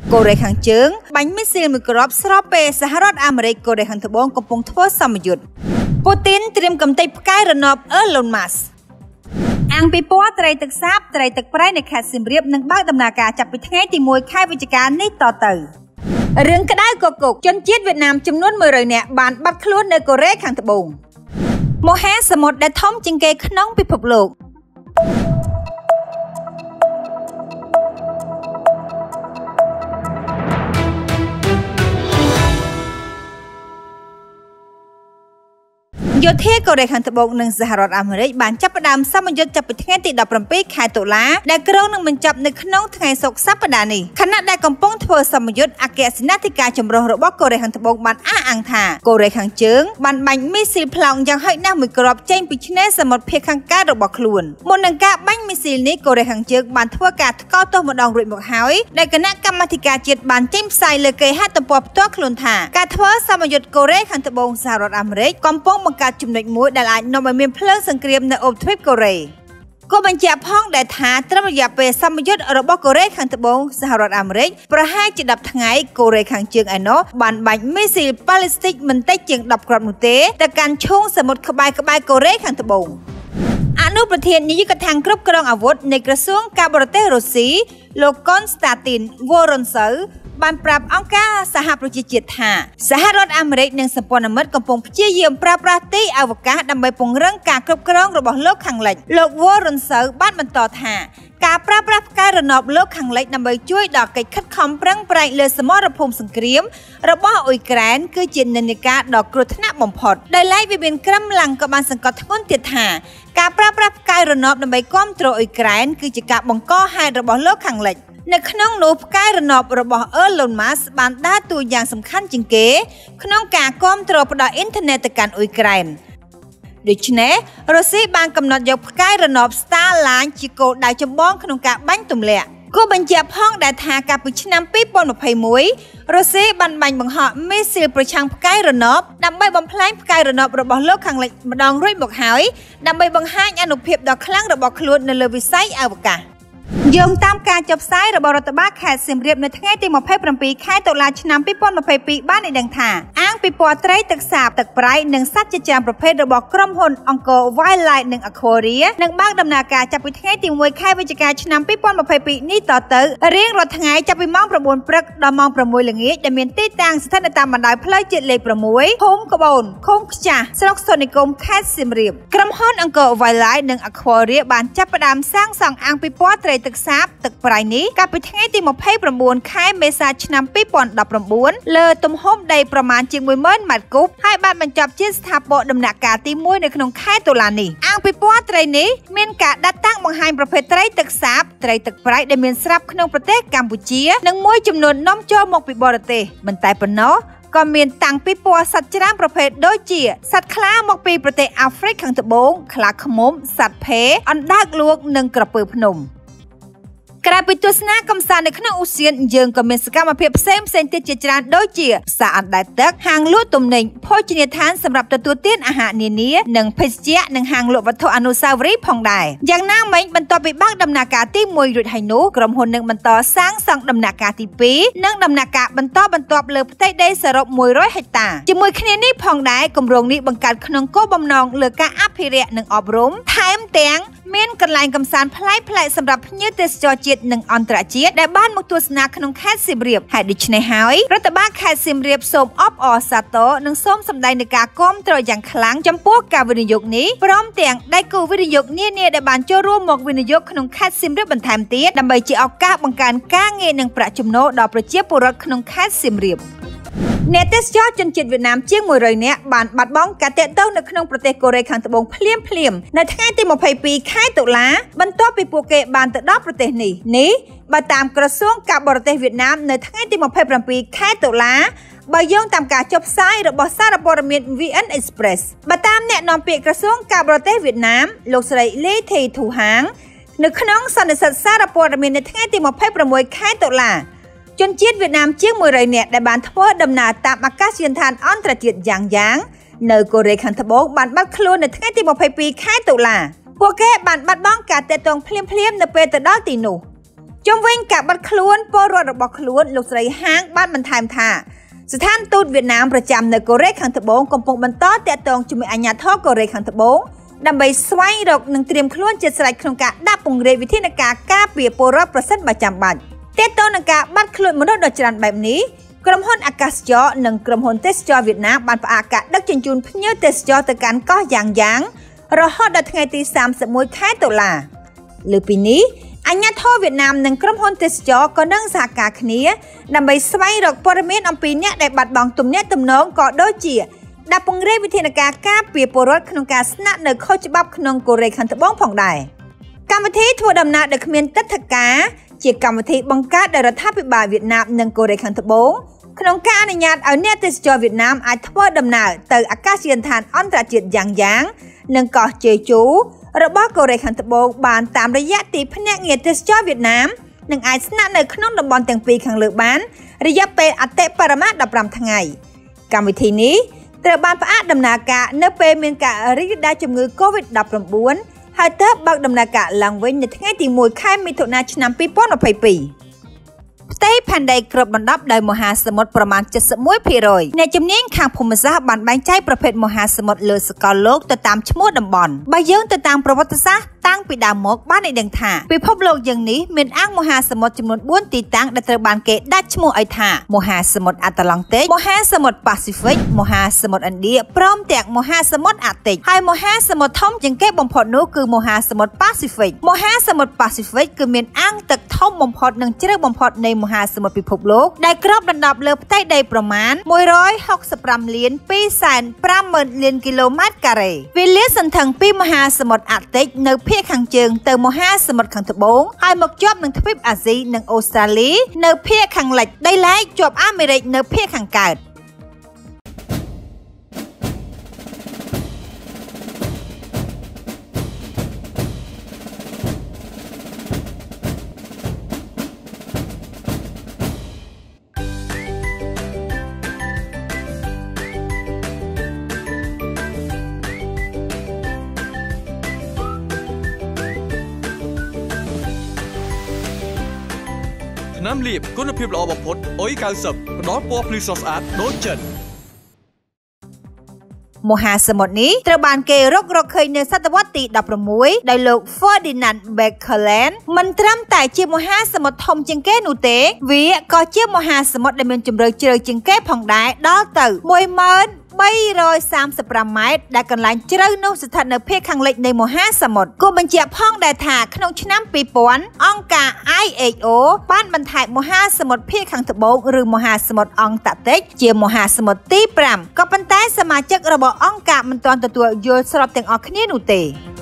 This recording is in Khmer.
កូរ៉េខាងជើងបាញ់មីស៊ីលមួយគ្រាប់ស្របពេលសហរដ្ឋអាមេរិកកូរ៉េខាងត្បូងកំពុងធ្វើសម្ពយុទ្ធពូទីនត្រៀមកំទេចផ្កាយរណបអឺឡុនម៉ាស់អាងពីពណ៌ត្រីទឹកសាបត្រីទឹកប្រៃនៅខេត្តសៀមរាបនឹងបើកដំណើរការចាប់ពីថ្ងៃទី1ខែវិច្ឆិកានេះតទៅរឿងក្តៅកគុកជនជាតិវៀតណាមចំនួន100នាក់បានបាត់ខ្លួននៅកូរ៉េខាងត្បូងមហាសមុទ្រដែលធំជាងគេក្នុងពិភពលោកយោធាកូរ៉េខាងត្បូងនិងសហរដ្ឋអាមេរិកបានចាប់ផ្ដើមសម្ពយុទ្ធចាប់ពីថ្ងៃទី17ខែតុលាដែលក្រុងនឹងបញ្ចប់នៅក្នុងថ្ងៃសុក្រសប្តាហ៍នេះខណៈដែលកំពុងធ្វើសម្ពយុទ្ធអគ្គសេនាធិការចម្រុះរបស់កូរ៉េខាងត្បូងបានអះអាងថាកូរ៉េខាងជើងបានបាញ់មីស៊ីលប្លង់យ៉ាងហោចណាស់មួយគ្រាប់ចេញពីឆ្នេរសមុទ្រភាគខាងកើតរបស់ខ្លួនមុននឹងការបាញ់មីស៊ីលនេះកូរ៉េខាងជើងបានធ្វើការថ្កោលទោសម្ដងរួចមកហើយដែលគណៈកម្មាធិការជាតិបានចេញផ្សាយលើគេហទំព័រផ្ទាល់ខ្លួនថាការធ្វើសម្ពយុទ្ធកូរ៉េខាងត្បូងសហរដ្ឋអាមេរិកកំពុងបង្កើតចំណុចមួយដែលអាចនាំឲ្យមានភ្លើងសង្គ្រាមនៅអូបទ្វីបកូរ៉េក៏បញ្ជាក់ផងដែលថាត្រឹមរយៈពេលសម្ពយុទ្ធរបស់កូរ៉េខាងត្បូងសហរដ្ឋអាមេរិកប្រហែលជា10ថ្ងៃកូរ៉េខាងជើងឯណោះបានបាញ់មីស៊ីលប៉ាឡេស្ទិកមិនតិចជាង10គ្រាប់នោះទេទៅកាន់ឈូងសមុទ្រក្បែរកូរ៉េខាងត្បូងអនុប្រធាននាយកដ្ឋានគ្រប់គ្រងអាវុធនៃក្រសួងការបរទេសរុស្ស៊ីលោកកុនស្តាទីនវ៉ូរុនសូវបានប្រាប់អង្គការសហប្រជាជាតិថាសហរដ្ឋអាមេរិកនិងសម្ព័ន្ធមិត្តកំពុងព្យាយាមប្រើប្រាស់ទីអវកាសដើម្បីពង្រឹងការគ្រប់គ្រងរបស់លោកខាងលិចលោកវ៉ូរុនសូវបានបន្តថាការប្រើប្រាស់ផ្កាយរណបលោកខាងលិចដើម្បីជួយដល់កិច្ចខិតខំប្រឹងប្រែងលើសមរភូមិសង្គ្រាមរបស់អ៊ុយក្រែនគឺជានិន្នាការដ៏គ្រោះថ្នាក់បំផុតដោយឡែកវិមានក្រឹមឡើងក៏បានសង្កត់ធ្ងន់ទៀតថាការប្រើប្រាស់ផ្កាយរណបដើម្បីគ្រប់គ្រងអ៊ុយក្រែនគឺជាការបង្កហេតុរបស់លោកខាងលិចនៅក្នុងនោះផ្កាយរណបរបស់អឺឡុនម៉ាស់បានដើរតួយ៉ាងសំខាន់ជាងគេក្នុងការគ្រប់គ្រងផ្ដល់អ៊ីនធឺណិតទៅកាន់អ៊ុយក្រែនដូច្នេះរុស្ស៊ីបានកំណត់យកផ្កាយរណប Starline ជាគោលដៅចម្បងក្នុងការបាញ់ទម្លាក់គូបញ្ជាក់ផងដែលថាកាលពីឆ្នាំ2021រុស្ស៊ីបានបាញ់បង្ហោះមីស៊ីលប្រឆាំងផ្កាយរណបដើម្បីបំផ្លាញផ្កាយរណបរបស់លោកខាងលិចម្ដងរួចមកហើយដើម្បីបង្ហាញអានុភាពដ៏ខ្លាំងរបស់ខ្លួននៅលើវិស័យអវកាសយោងតាមការចុះផ្សាយរបស់រដ្ឋបាលខេត្តសៀមរាបនៅថ្ងៃទី27ខែតុលាឆ្នាំ2022បានឲ្យដឹងថាអាងពីពណ៌ត្រីទឹកសាបទឹកប្រៃនិងសត្វជាច្រើនប្រភេទរបស់ក្រុមហ៊ុនអង្គរ Wildlife និង Aquaria នឹងបើកដំណើរការចាប់ពីថ្ងៃទី1ខែវិច្ឆិកាឆ្នាំ2022នេះតទៅរៀងរាល់ថ្ងៃចាប់ពីម៉ោង9ព្រឹកដល់ម៉ោង6ល្ងាចដែលមានទីតាំងស្ថិតនៅតាមបណ្ដោយផ្លូវជាតិលេខ6ភូមិក្បូនឃុំខ្ចាស់ស្រុកសុនិគមខេត្តសៀមរាបក្រុមហ៊ុនអង្គរ Wildlife និង Aquaria បានចាប់ផ្ដើមសាងសង់អាងពីពណ៌ត្រីទឹកសាបទឹកប្រៃនេះកាលពីថ្ងៃទី29ខែមេសាឆ្នាំ2019លើទំហំដីប្រមាណជាង 10000 ម៉ែត្រគូបហើយបានបញ្ចប់ជាស្ថាពរដំណាក់កាលទី1នៅក្នុងខែតុលានេះអាងពីពណ៌ត្រីនេះមានការដាក់តាំងបង្ហាញប្រភេទត្រីទឹកសាបត្រីទឹកប្រៃដែលមានស្រាប់ក្នុងប្រទេសកម្ពុជានិងមួយចំនួននាំចូលមកពីបរទេសមិនតែប៉ុណ្ណោះក៏មានតាំងពីពណ៌សត្វច្រើនប្រភេទដូចជាសត្វខ្លាមកពីប្រទេសអាហ្វ្រិកខាងត្បូងខ្លាឃ្មុំសត្វភែអណ្ដើកលួកនិងក្រពើភ្នំក្រៅពីទស្សនាកំសាន្តនៅក្នុងឧទ្យានយើងក៏មានសកម្មភាពផ្សេងទៀតជាច្រើនដូចជាផ្សារអណ្ដែតទឹកហាងលក់ទំនិញភោជនីយដ្ឋានសម្រាប់ទទួលទានអាហារនានានិងភេសជ្ជៈនិងហាងលក់វត្ថុអនុស្សាវរីយ៍ផងដែរយ៉ាងណាមិញបន្ទាប់ពីបើកដំណាក់កាលទី1រួចហើយនោះក្រុមហ៊ុននឹងបន្តសាងសង់ដំណាក់កាលទី2និងដំណាក់កាលបន្តបន្ទាប់លើផ្ទៃដីសរុប100ហិកតាជាមួយគ្នានេះផងដែរគម្រោងនេះបង្កើតក្នុងគោលបំណងលើការអភិរក្សនិងអប់រំថែមទាំងមានកន្លែងកម្សាន្តប្លែកៗសម្រាប់ភ្ញៀវទេសចរជាតិនិងអន្តរជាតិដែលបានមកទស្សនាក្នុងខេត្តសៀមរាបហើយដូច្នេះហើយរដ្ឋបាលខេត្តសៀមរាបសូមអបអរសាទរនិងសូមសម្ដែងនឹងការគាំទ្រយ៉ាងខ្លាំងចំពោះការវិនិយោគនេះព្រមទាំងដៃគូវិនិយោគនានាដែលបានចូលរួមមកវិនិយោគក្នុងខេត្តសៀមរាបបន្ថែមទៀតដើម្បីជាឱកាសបង្កើនការងារនិងប្រាក់ចំណូលដល់ប្រជាពលរដ្ឋក្នុងខេត្តសៀមរាបអ្នកទេសចរជនជាតិវៀតណាមជាង100នាក់បានបាត់បង់ការទាក់ទងនៅក្នុងប្រទេសកូរ៉េខាងត្បូងភ្លាមនៅថ្ងៃទី22ខែតុលាបន្ទាប់ពីពួកគេបានទៅដល់ប្រទេសនេះបើតាមក្រសួងការបរទេសវៀតណាមនៅថ្ងៃទី27ខែតុលាបើយោងតាមការចុះផ្សាយរបស់សារព័ត៌មាន VN Express បើតាមអ្នកនាំពាក្យក្រសួងការបរទេសវៀតណាមលោកស្រីលីធីធូហាងនៅក្នុងសន្និសីទសារព័ត៌មាននៅថ្ងៃទី26ខែតុលាជនជាតិវៀតណាមជាង100នាក់ដែលបានធ្វើដំណើរតាមអាកាសយានដ្ឋានអន្តរជាតិយ៉ាងនៅកូរ៉េខាងត្បូងបានបាត់ខ្លួននៅថ្ងៃទី22ខែតុលាពួកគេបានបាត់បង់ការទាក់ទងភ្លាមនៅពេលទៅដល់ទីនោះជុំវិញការបាត់ខ្លួនពលរដ្ឋរបស់ខ្លួនលោកស្រីហាងបានបន្ថែមថាស្ថានទូតវៀតណាមប្រចាំនៅកូរ៉េខាងត្បូងកំពុងបន្តតាក់ទងជាមួយអាជ្ញាធរកូរ៉េខាងត្បូងដើម្បីស្វែងរកនិងត្រៀមខ្លួនជាស្រេចក្នុងការដាក់ពង្រាយវិធានការការពារពលរដ្ឋប្រសិនបើចាំបាច់តាក់ទងនឹងការបាត់ខ្លួនមនុស្សដ៏ច្រើនបែបនេះក្រុមហ៊ុនអាកាសចរនិងក្រុមហ៊ុនទេសចរវៀតណាមបានផ្អាកការដឹកជញ្ជូនភ្ញៀវទេសចរទៅកាន់កោះយ៉ាងរហូតដល់ថ្ងៃទី31ខែតុលាលើពីនេះអាជ្ញាធរវៀតណាមនិងក្រុមហ៊ុនទេសចរក៏នឹងសហការគ្នាដើម្បីស្វែងរកព័ត៌មានអំពីអ្នកដែលបាត់បង់ទំនាក់ទំនងក៏ដូចជាដាក់ពង្រាយវិធានការការពារពលរដ្ឋក្នុងការស្នាក់នៅខុសច្បាប់ក្នុងកូរ៉េខាងត្បូងផងដែរកម្មវិធីធ្វើដំណើរដោយគ្មានទិដ្ឋាការជាកម្មវិធីបង្កើតដោយរដ្ឋាភិបាលវៀតណាមនិងកូរ៉េខាងត្បូងក្នុងការអនុញ្ញាតឲ្យអ្នកទេសចរវៀតណាមអាចធ្វើដំណើរទៅអាកាសយានដ្ឋានអន្តរជាតិយ៉ាងនិងកោះជេជូរបស់កូរ៉េខាងត្បូងបានតាមរយៈទីភ្នាក់ងារទេសចរវៀតណាមនិងអាចស្នាក់នៅក្នុងតំបន់ទាំងពីរខាងលើបានរយៈពេលអតិបរមា15ថ្ងៃកម្មវិធីនេះត្រូវបានផ្អាកដំណើរការនៅពេលមានការរីករាលដាលជំងឺ COVID-19 ហើយទើបបើកដំណើរការឡើងវិញនៅថ្ងៃទី1ខែមិថុនាឆ្នាំ2022ផ្ទៃផែនដីគ្របដណ្ដប់ដោយមហាសមុទ្រប្រមាណ 71% អ្នកជំនាញខាងភូមិសាស្ត្របានបែងចែកប្រភេទមហាសមុទ្រលើសកលលោកទៅតាមឈ្មោះតំបន់បើយើងទៅតាមប្រវត្តិសាស្ត្រតាំងពីដើមមកបានឲ្យដឹងថាពិភពលោកយើងនេះមានអង្គមហាសមុទ្រចំនួន4ទីតាំងដែលត្រូវបានគេដាក់ឈ្មោះឲ្យថាមហាសមុទ្រអាត្លង់តិកមហាសមុទ្រប៉ាស៊ីហ្វិកមហាសមុទ្រឥណ្ឌាព្រមទាំងមហាសមុទ្រអាតិកហើយមហាសមុទ្រធំជាងគេបំផុតនោះគឺមហាសមុទ្រប៉ាស៊ីហ្វិកមហាសមុទ្រប៉ាស៊ីហ្វិកគឺមានអង្គទឹកធំបំផុតនិងជ្រៅបំផុតនៃមហាសមុទ្រពិភពលោកដែលគ្របដណ្ដប់លើផ្ទៃដីប្រមាណ165លាន250,000លានគីឡូម៉ែត្រការ៉េវាលាតសន្ធឹងពីមហាសមុទ្រអាតិកនៅភាគខាងជើងទៅមហាសមុទ្រខាងត្បូងហើយមកជាប់នឹងទ្វីបអាស៊ីនិងអូស្ត្រាលីនៅភាគខាងលិចដីឡែកជាប់អាមេរិកនៅភាគខាងកើតថ្នាំលាបគុណភាពល្អបំផុតអុយ90ផ្ដល់ពណ៌ភ្លឺស្រស់ស្អាតដូចចិនមហាសមុទ្រនេះត្រូវបានគេរកឃើញនៅសតវត្សទី16ដោយលោក Ferdinand Becker មិនត្រឹមតែជាមហាសមុទ្រធំជាងគេនោះទេវាក៏ជាមហាសមុទ្រដែលមានជម្រៅជ្រៅជាងគេផងដែរដល់ទៅ10335ម៉ែត្រដែលកន្លែងជ្រៅនោះស្ថិតនៅភាគខាងលិចនៃមហាសមុទ្រគួរបញ្ជាក់ផងដែរថាក្នុងឆ្នាំ2000អង្គការ IHO បានបន្ថែមមហាសមុទ្រភាគខាងត្បូងឬមហាសមុទ្រអង់តាក់ទិកជាមហាសមុទ្រទី5ក៏ប៉ុន្តែសមាជិករបស់អង្គការមិនទាន់ទទួលយល់ស្របទាំងអស់គ្នានោះទេ